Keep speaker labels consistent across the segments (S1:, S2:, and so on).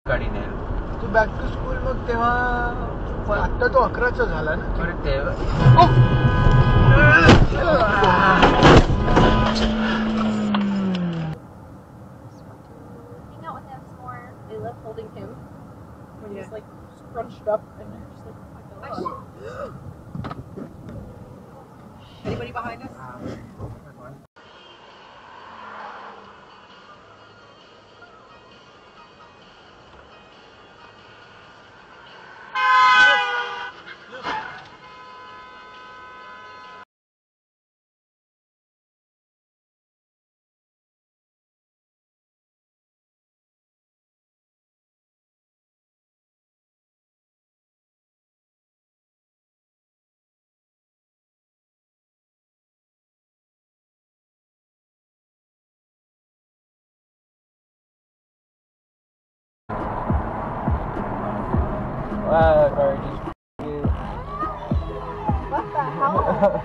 S1: गाडी नाही
S2: तू बॅक टू स्कूल मग तेव्हा आता तो 11चा झाला ना
S1: अरे तेव्हा
S3: They left holding him when he's like scrunched up and they're just like, oh my god. Anybody behind us?
S1: Wow,
S3: What the hell?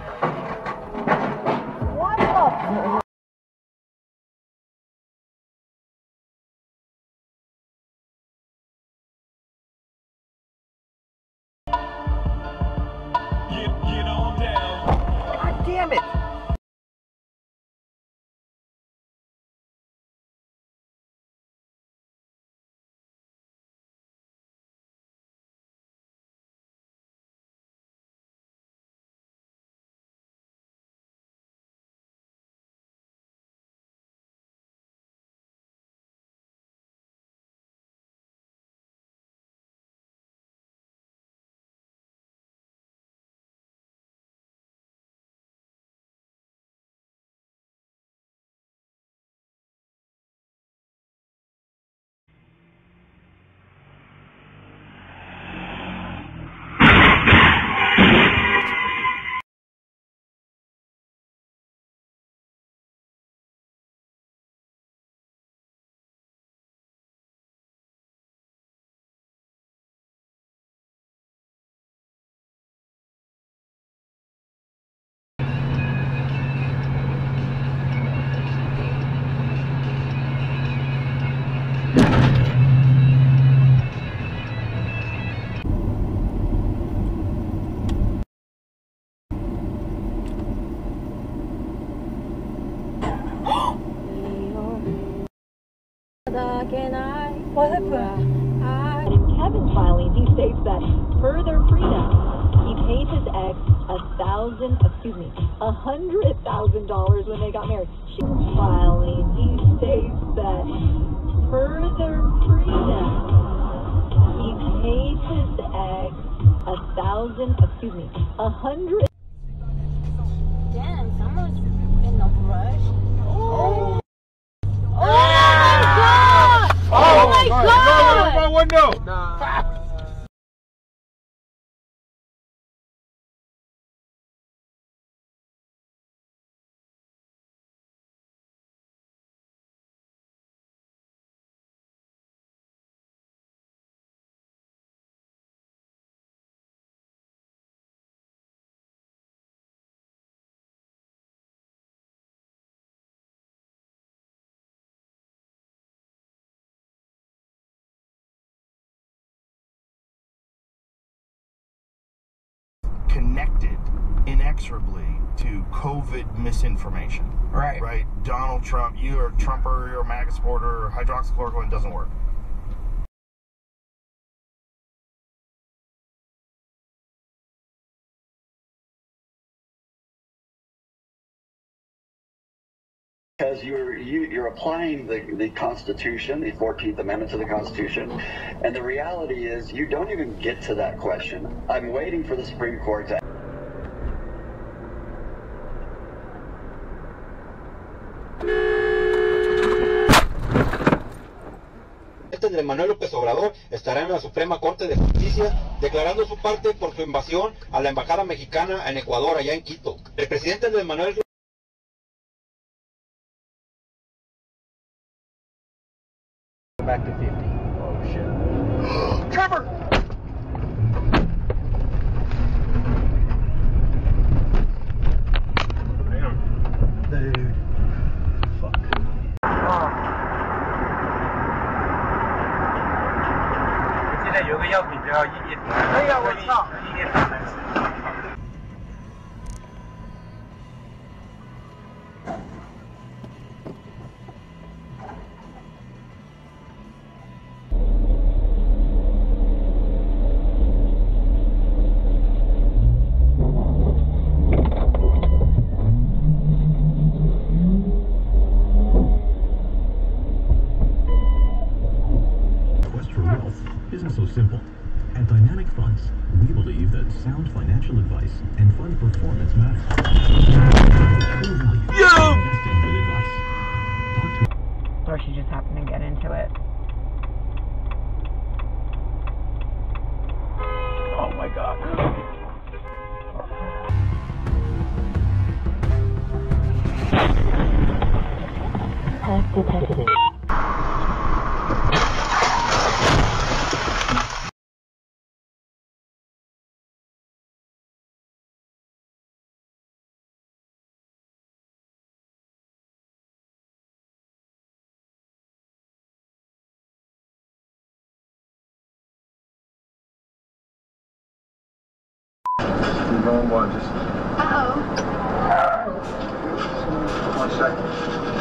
S3: What the?
S4: Get on down.
S1: God damn it!
S3: What happened?
S5: In Kevin's filing, he states that per their prenup, he paid his ex $100,000 when they got married. She's filing, he states that per their prenup, he paid his ex $100.
S3: Damn, someone's in the brush. Oh!
S2: Oh my god! No, my window!
S1: Nah.
S6: Connected inexorably to COVID misinformation.
S1: Right.
S6: Right? Donald Trump, you're a Trumper, you're a MAGA supporter, hydroxychloroquine doesn't work.
S7: Because you're applying the Constitution, the 14th Amendment to the Constitution, and the reality is you don't even get to that question. I'm waiting for the Supreme Court to...
S8: De Manuel López Obrador estará en la Suprema Corte de Justicia declarando su parte por su invasión a la embajada mexicana en Ecuador, allá en Quito. El presidente de Manuel
S1: Back to 50. Oh shit.
S2: Trevor!
S6: Damn.
S2: Dude. Fuck. Oh.
S9: 要比较一点。
S2: 哎呀，我操！
S9: 一点打的。
S10: Isn't so simple. At Dynamic Funds, we believe that sound financial advice and fund performance matter. True value. Investing with advice. Talk to
S11: Or she just happened to get into it.
S2: Oh my god.
S5: Hack detected.
S2: Wrong one, just
S3: Uh-oh.
S2: 1 second.